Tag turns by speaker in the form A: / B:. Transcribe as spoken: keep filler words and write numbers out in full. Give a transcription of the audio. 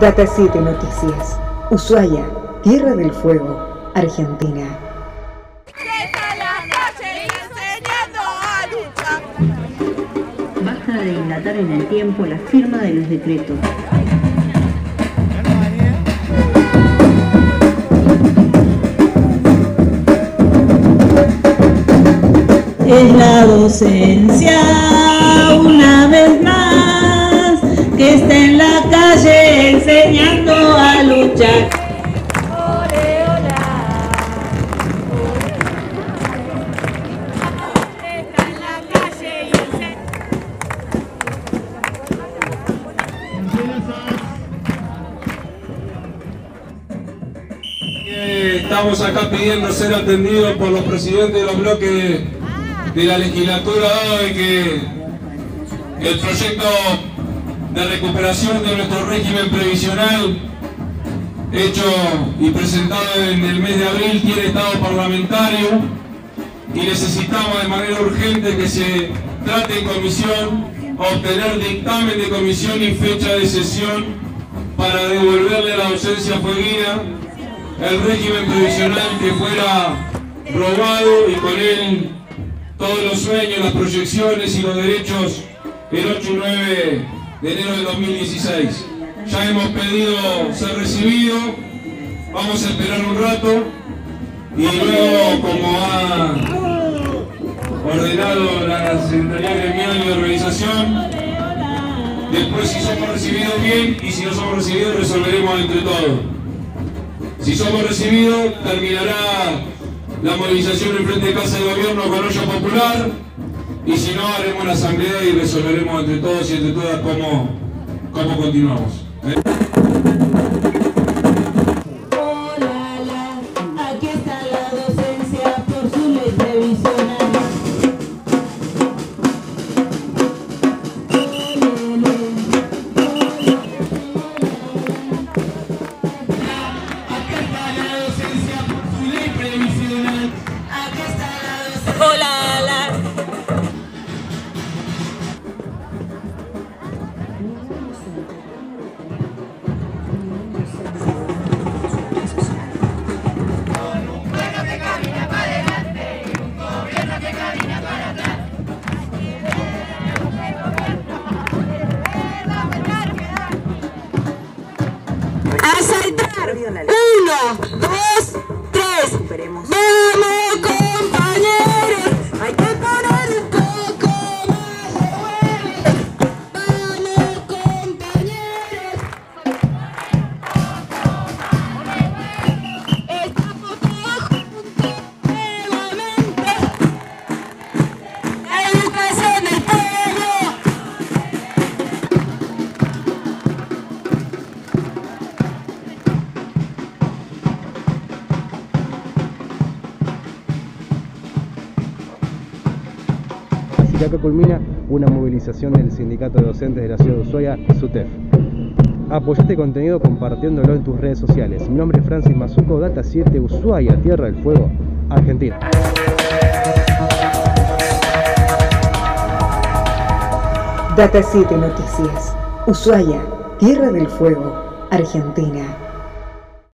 A: Data siete Noticias. Ushuaia, Tierra del Fuego, Argentina.
B: Basta de dilatar en el tiempo la firma de los decretos.
C: Es la docencia, una vez más, que está en la calle enseñando a luchar. Ole, hola.
D: Está en la calle y
E: Estamos acá pidiendo ser atendidos por los presidentes de los bloques de la legislatura, dado de que el proyecto de recuperación de nuestro régimen previsional hecho y presentado en el mes de abril tiene estado parlamentario y necesitamos de manera urgente que se trate en comisión, obtener dictamen de comisión y fecha de sesión para devolverle a la docencia fueguina el régimen previsional que fuera robado y con él todos los sueños, las proyecciones y los derechos el ocho y nueve de enero del dos mil dieciséis. Ya hemos pedido ser recibidos, vamos a esperar un rato y luego, como ha ordenado la Secretaría Gremial de Organización, después si somos recibidos bien y si no somos recibidos resolveremos entre todos. Si somos recibidos terminará la movilización en frente de Casa de Gobierno con olla popular y si no haremos la asamblea y resolveremos entre todos y entre todas cómo, cómo continuamos. ¿Eh?
C: Aquí está la docencia por su ley previsional.
D: a saltar. Uno, dos, tres. Vamos, compañeros. Hay que poner un poco más de huevos. Vamos, compañeros. Estamos todos juntos nuevamente. La educación del pueblo.
F: Y acá culmina una movilización del Sindicato de Docentes de la Ciudad de Ushuaia, SUTEF. Apoya este contenido compartiéndolo en tus redes sociales. Mi nombre es Francis Mazuco, Data siete, Ushuaia, Tierra del Fuego, Argentina.
A: Data siete Noticias. Ushuaia, Tierra del Fuego, Argentina.